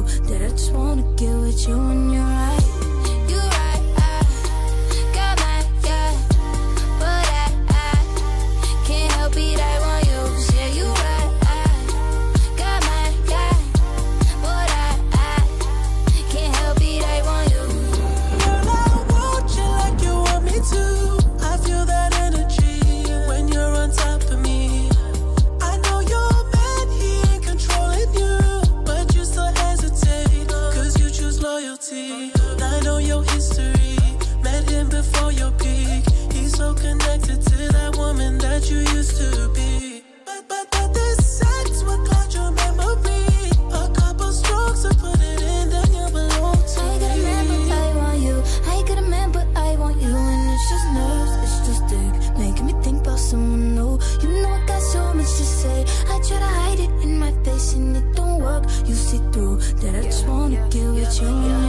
that I just wanna get with you when you're right. You're right, I got my, yeah, but I can't help it, I want you. Yeah, you right, I got my, yeah, but I can't help it, I want you. Girl, I want you like you want me to. I feel that energy when you're on top of me. I know your man, he ain't controlling you, but you still hesitate, cause you choose loyalty. I know your history, met him before your peak. He's so connected to that woman that you used to be. But this sex will cloud your memory. A couple strokes to put it in, then you belong to me. I got a man, but I want you. I got a man, but I want you. And it's just nerves, it's just dick, making me think about someone new. You know I got so much to say. I try to hide it in my face and it don't work. You see through that I just wanna get with you.